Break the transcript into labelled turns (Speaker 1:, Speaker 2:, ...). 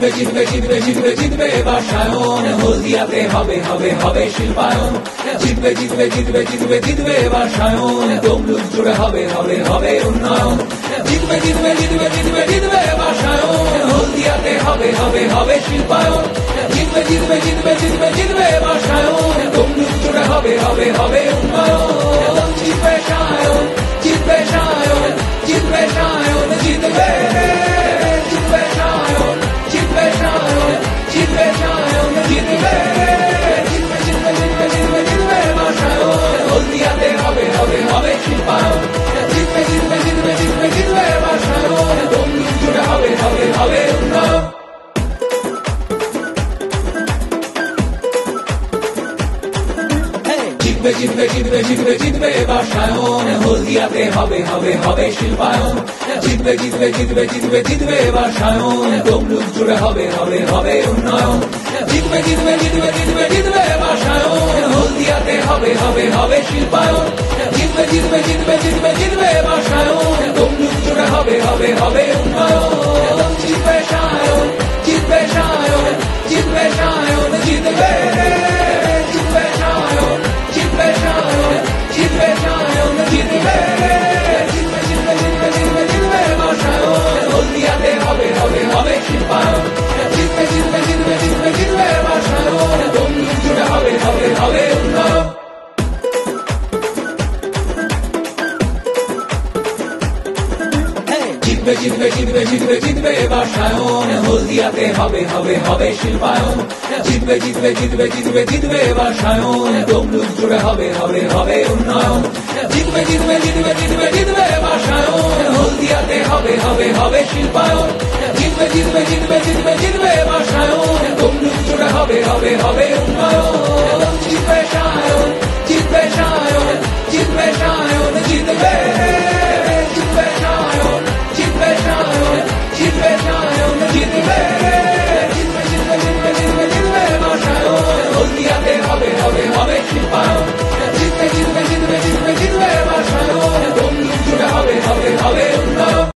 Speaker 1: জিতবে জিতবে জিতবে জিতবে জিতবে বাসায়ন, হলদিয়াতে হবে হবে হবে শিল্পায়ন। জিতবে জিতবে জিতবে জিতবে জিতবে বাসায়ন, তমলুক জুড়ে হবে হবে হবে উন্নয়ন। জিতবে জিতবে জিতবে জিতবে জিতবে বাসায়ন, হলদিয়াতে হবে হবে হবে শিল্পায়ন। জিতবে জিতবে জিতবে জিতবে জিতবে বাসায়ন, তমলুক জুড়ে হবে হবে হবে উন্নয়ন। জিতবে সায়ন, জিতবে সায়ন, জিতবে সায়ন, জিতবে জিতবে সায়ন, জিতবে সায়ন, জিতবে সায়ন, জিতবে জিতবে জিতবে জিতবে জিতবে জিতবে বাসায়ন, হলদিয়াতে হবে হবে হবে শিল্পায়ন। জিতবে জিতবে জিতবে জিতবে জিতবে বাসায়ন, তমলুক জুড়ে হবে হবে হবে উন্নয়ন। জিতবে জিতবে জিতবে জিতবে জিতবে বাসায়ন, হলদিয়াতে হবে হবে হবে শিল্পায়ন। জিতবে জিতবে জিতবে জিতবে জিতবে বাসায়ন, তমলুক জুড়ে হবে হবে হবে উন্নয়ন। জিতবে জিতবে জিতবে জিতবে জিতবে বাসায়ন, হলদিয়াতে হবে হবে হবে শিল্পায়ন। জিতবে জিতবে জিতবে জিতবে জিতবে বাসায়ন, তমলুক জুড়ে হবে হবে হবে উন্নয়ন। জিতবে সায়ন, জিতবে সায়ন, জিতবে সায়ন, জিতবে জিতবে সায়ন, জিতবে সায়ন, জিতবে সায়ন, জিতবে জিতবে জিতবে জিতবে জিতবে জিতবে বাসায়ন, হলদিয়াতে হবে হবে হবে শিল্পায়ন। জিতবে জিতবে জিতবে জিতবে জিতবে বাসায়ন, তমলুক জুড়ে হবে হবে হবে উন্নয়ন। জিতবে জিতবে জিতবে জিতবে জিতবে বাসায়ন, হলদিয়াতে হবে হবে হবে শিল্পায়ন। জিতবে জিতবে জিতবে জিতবে জিতবে বাসায়ন, তমলুক জুড়ে হবে হবে হবে উন্নয়ন। জিতবে জিতবে জিতবে জিতবে জিতবে বাসায়ন, হলদিয়াতে হবে হবে হবে শিল্পায়ন। জিতবে জিতবে জিতবে জিতবে জিতবে বাসায়ন, তমলুক জুড়ে হবে হবে হবে